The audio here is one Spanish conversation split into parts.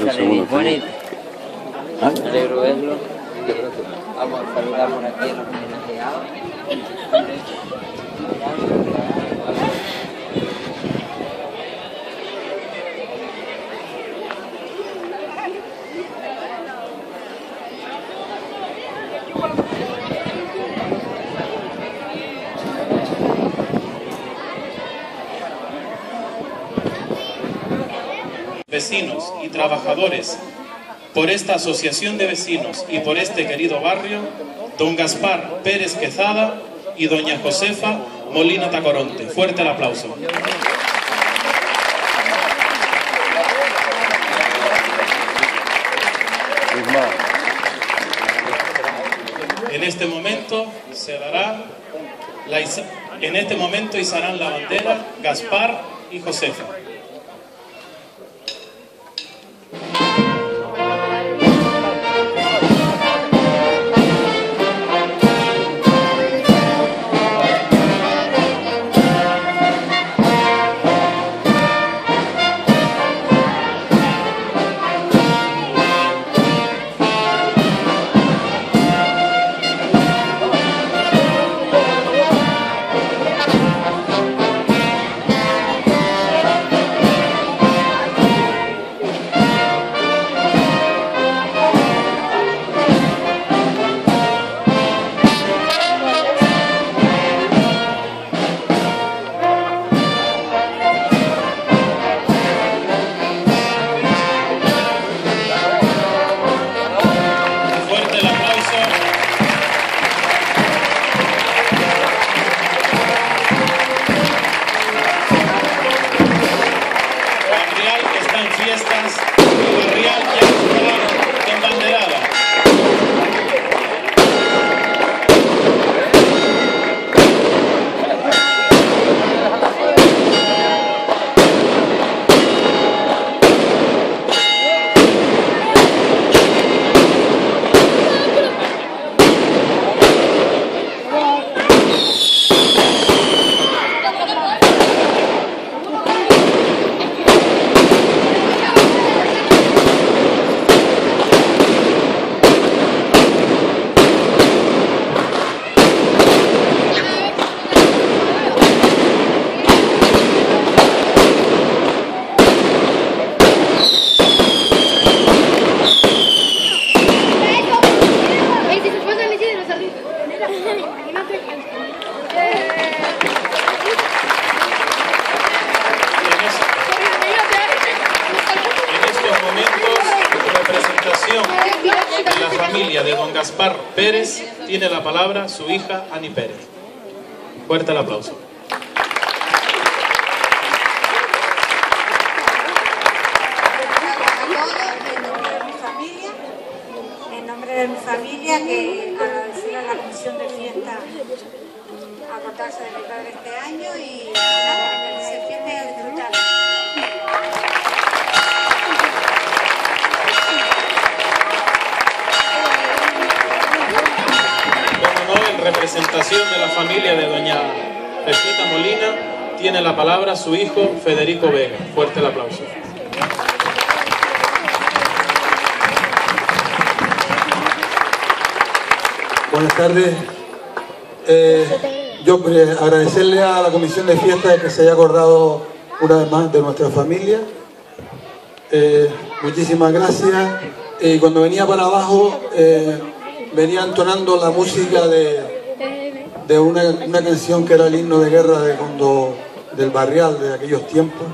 sale bien bonito. Me alegro verlo. Vamos a saludar por aquí a los homenajeados. Vecinos y trabajadores, por esta asociación de vecinos y por este querido barrio, don Gaspar Pérez Quezada y doña Josefa Molina Tacoronte. Fuerte el aplauso. En este momento izarán la bandera Gaspar y Josefa. De la familia de don Gaspar Pérez tiene la palabra su hija Ani Pérez. Fuerte el aplauso. En nombre de mi familia, que agradecer a la comisión de fiesta acordarse de mi padre este año y nada, que se fiesta y a disfrutar. En representación de la familia de doña Pepita Molina tiene la palabra su hijo Federico Vega. Fuerte el aplauso. Buenas tardes. Yo agradecerle a la comisión de fiesta que se haya acordado una vez más de nuestra familia. Muchísimas gracias. Y cuando venía para abajo venía entonando la música de una canción que era el himno de guerra del Barrial de aquellos tiempos.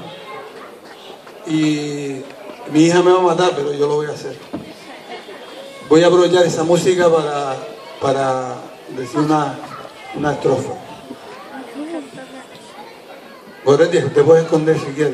Y mi hija me va a matar, pero yo lo voy a hacer. Voy a aprovechar esa música para decir una estrofa. Goretti, te puedes esconder si quieres.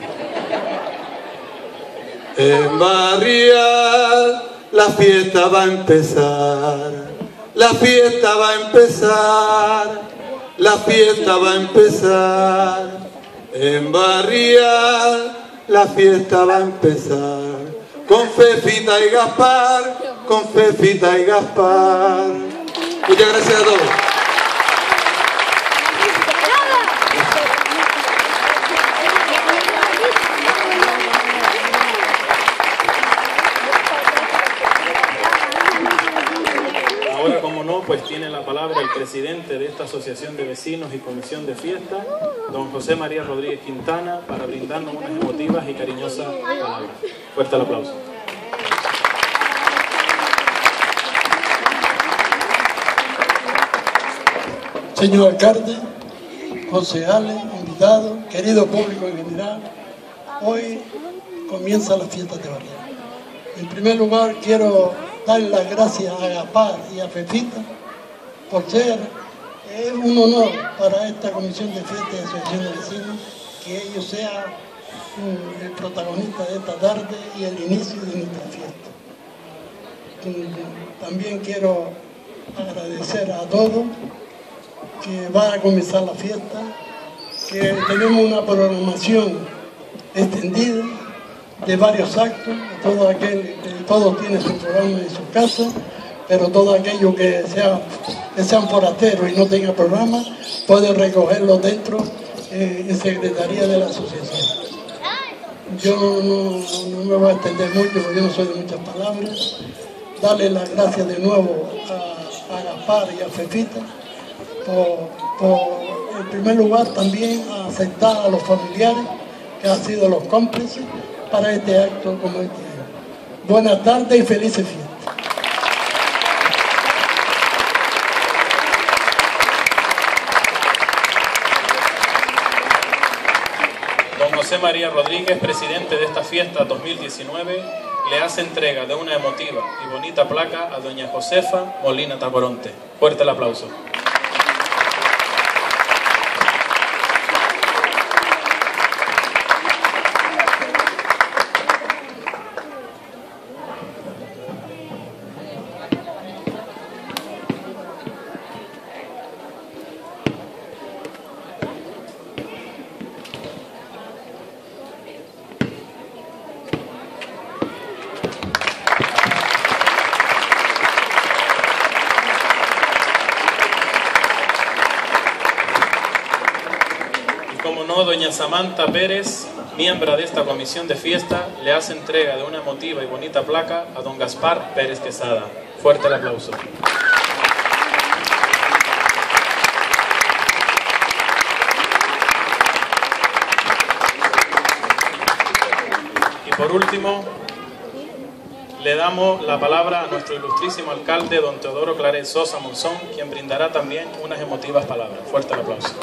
En Barrial la fiesta va a empezar, la fiesta va a empezar, la fiesta va a empezar. En Barrial la fiesta va a empezar, con Fefita y Gaspar, con Fefita y Gaspar. Muchas gracias a todos. pues tiene la palabra el presidente de esta Asociación de Vecinos y Comisión de Fiesta, don José María Rodríguez Quintana, para brindarnos unas emotivas y cariñosas palabras. Fuerte el aplauso. Señor alcalde, concejales, invitados, querido público en general, hoy comienza la fiesta de Barrial. En primer lugar, quiero dar las gracias a Gaspar y a Fefita por ser un honor para esta Comisión de Fiesta y Asociación de Vecinos que ellos sean el protagonista de esta tarde y el inicio de nuestra fiesta. También quiero agradecer a todos que va a comenzar la fiesta, que tenemos una programación extendida de varios actos, todos tienen su programa en su casa, pero todo aquello que sean forasteros y no tengan programa, pueden recogerlo dentro en Secretaría de la Asociación. Yo no me voy a extender mucho porque yo no soy de muchas palabras. Darle las gracias de nuevo a Gaspar y a Fefita en primer lugar también a aceptar a los familiares que han sido los cómplices para este acto como este. Buenas tardes y felices fiestas. Don José María Rodríguez, presidente de esta fiesta 2019, le hace entrega de una emotiva y bonita placa a doña Josefa Molina Tacoronte. Fuerte el aplauso. Como no, doña Samantha Pérez, miembro de esta comisión de fiesta, le hace entrega de una emotiva y bonita placa a don Gaspar Pérez Quesada. Fuerte el aplauso. Y por último, le damos la palabra a nuestro ilustrísimo alcalde, don Teodoro Claret Sosa Monzón, quien brindará también unas emotivas palabras. Fuerte el aplauso.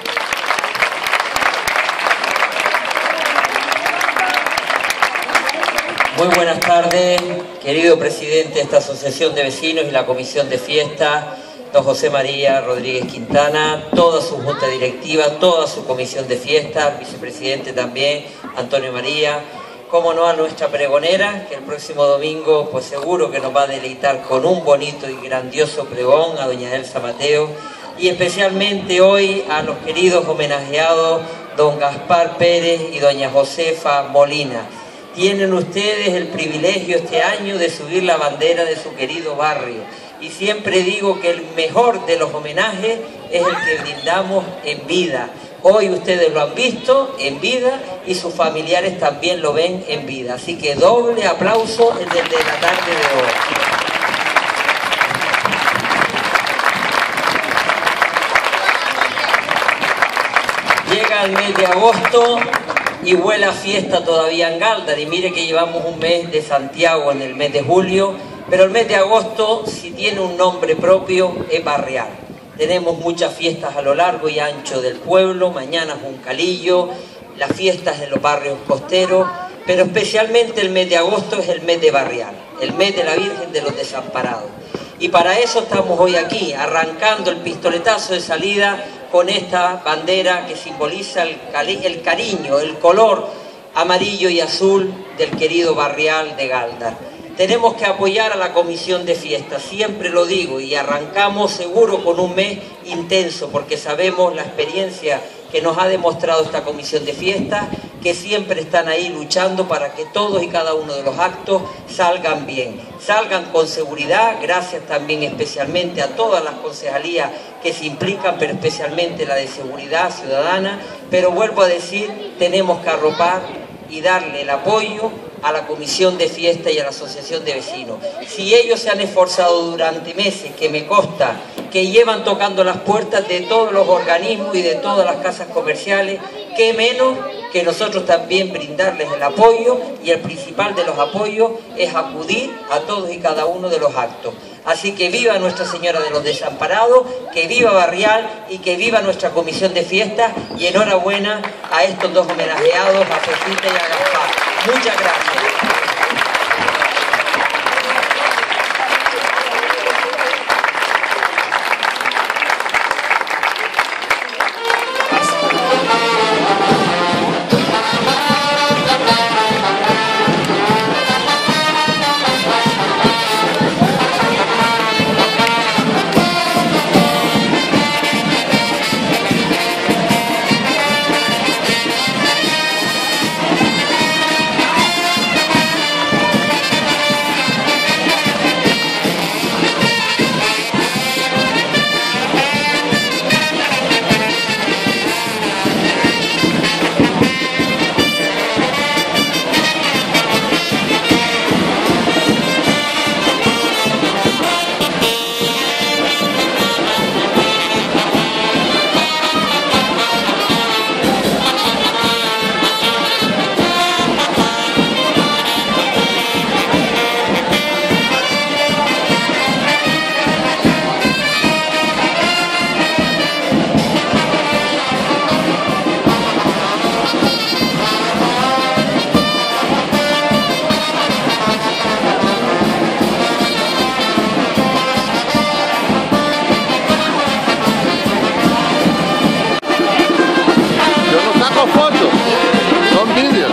Muy buenas tardes, querido presidente de esta Asociación de Vecinos y la Comisión de Fiesta, don José María Rodríguez Quintana, toda su junta directiva, toda su comisión de fiesta, vicepresidente también, Antonio María, como no a nuestra pregonera, que el próximo domingo pues seguro que nos va a deleitar con un bonito y grandioso pregón, a doña Elsa Mateo, y especialmente hoy a los queridos homenajeados don Gaspar Pérez y doña Josefa Molina. Tienen ustedes el privilegio este año de subir la bandera de su querido barrio. Y siempre digo que el mejor de los homenajes es el que brindamos en vida. Hoy ustedes lo han visto en vida y sus familiares también lo ven en vida. Así que doble aplauso el de la tarde de hoy. Llega el mes de agosto y vuela fiesta todavía en Galdar, y mire que llevamos un mes de Santiago en el mes de julio, pero el mes de agosto, si tiene un nombre propio, es barrial. Tenemos muchas fiestas a lo largo y ancho del pueblo, mañana Juncalillo, las fiestas de los barrios costeros, pero especialmente el mes de agosto es el mes de barrial, el mes de la Virgen de los Desamparados. Y para eso estamos hoy aquí, arrancando el pistoletazo de salida con esta bandera que simboliza el cariño, el color amarillo y azul del querido barrial de Galdar. Tenemos que apoyar a la comisión de fiesta, siempre lo digo, y arrancamos seguro con un mes intenso, porque sabemos la experiencia que nos ha demostrado esta comisión de fiesta, que siempre están ahí luchando para que todos y cada uno de los actos salgan bien, salgan con seguridad, gracias también especialmente a todas las concejalías que se implican, pero especialmente la de seguridad ciudadana. Pero vuelvo a decir, tenemos que arropar y darle el apoyo a la Comisión de Fiesta y a la Asociación de Vecinos. Si ellos se han esforzado durante meses, que me consta que llevan tocando las puertas de todos los organismos y de todas las casas comerciales, qué menos que nosotros también brindarles el apoyo, y el principal de los apoyos es acudir a todos y cada uno de los actos. Así que viva Nuestra Señora de los Desamparados, que viva Barrial y que viva nuestra Comisión de Fiestas, y enhorabuena a estos dos homenajeados, a Fefita y a Gaspar. Muchas gracias. Fotos, son vídeos.